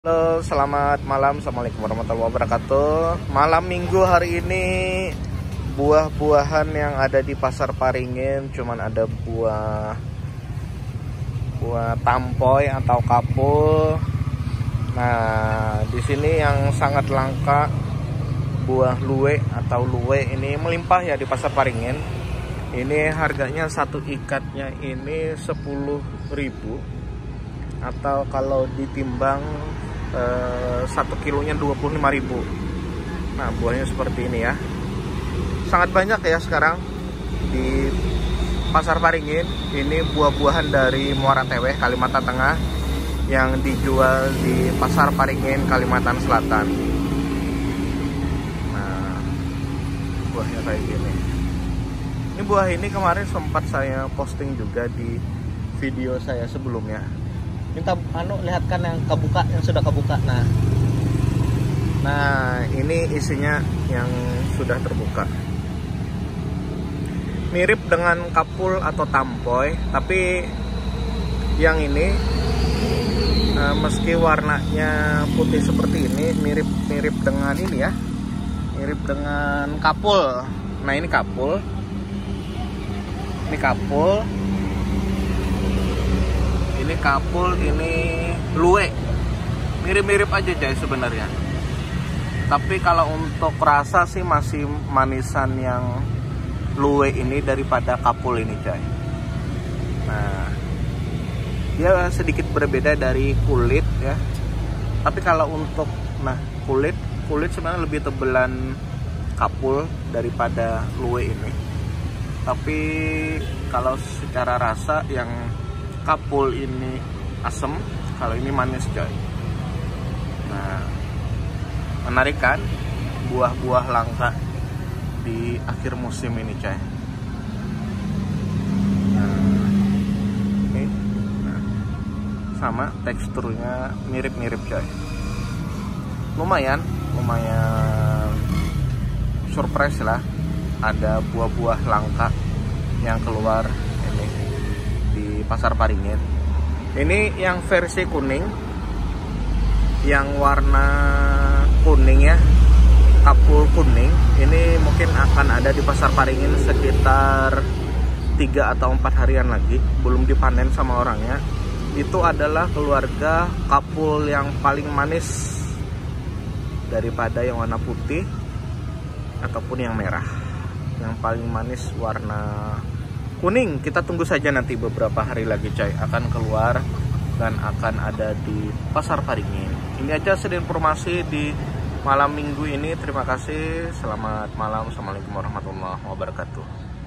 Halo, selamat malam. Assalamualaikum warahmatullahi wabarakatuh. Malam minggu hari ini, buah-buahan yang ada di pasar Paringin cuman ada buah tampoy atau kapul. Nah, di sini yang sangat langka buah luwe atau luwe ini melimpah ya di pasar Paringin. Ini harganya satu ikatnya ini 10.000, atau kalau ditimbang 1 kilonya 25.000. Nah, buahnya seperti ini ya. Sangat banyak ya sekarang di pasar Paringin. Ini buah-buahan dari Muara Teweh, Kalimantan Tengah, yang dijual di pasar Paringin, Kalimantan Selatan. Nah, buahnya kayak gini. Ini buah ini kemarin sempat saya posting juga di video saya sebelumnya. Minta lihatkan yang kebuka, yang sudah kebuka. Nah, ini isinya yang sudah terbuka. Mirip dengan kapul atau tampoy, tapi yang ini meski warnanya putih seperti ini, mirip dengan ini ya, mirip dengan kapul. Nah, ini kapul. Ini kapul. Ini kapul, ini luwe. Mirip-mirip aja guys sebenarnya. Tapi kalau untuk rasa sih masih manisan yang luwe ini daripada kapul ini coy. Nah, dia sedikit berbeda dari kulit ya. Tapi kalau untuk kulit sebenarnya lebih tebelan kapul daripada luwe ini. Tapi kalau secara rasa yang kapul ini asem, kalau ini manis coy. Nah, menarik kan buah-buah langka di akhir musim ini coy. Nah, sama teksturnya mirip-mirip coy. Lumayan surprise lah, ada buah-buah langka yang keluar ini di pasar Paringin. Ini yang versi kuning, yang warna kuning ya, kapul kuning. Ini mungkin akan ada di pasar Paringin sekitar 3 atau 4 harian lagi, belum dipanen sama orangnya. Itu adalah keluarga kapul yang paling manis daripada yang warna putih ataupun yang merah. Yang paling manis warna kuning. Kita tunggu saja nanti beberapa hari lagi coy, akan keluar dan akan ada di pasar Paringin. Ini aja sedikit informasi di malam minggu ini. Terima kasih. Selamat malam. Assalamualaikum warahmatullahi wabarakatuh.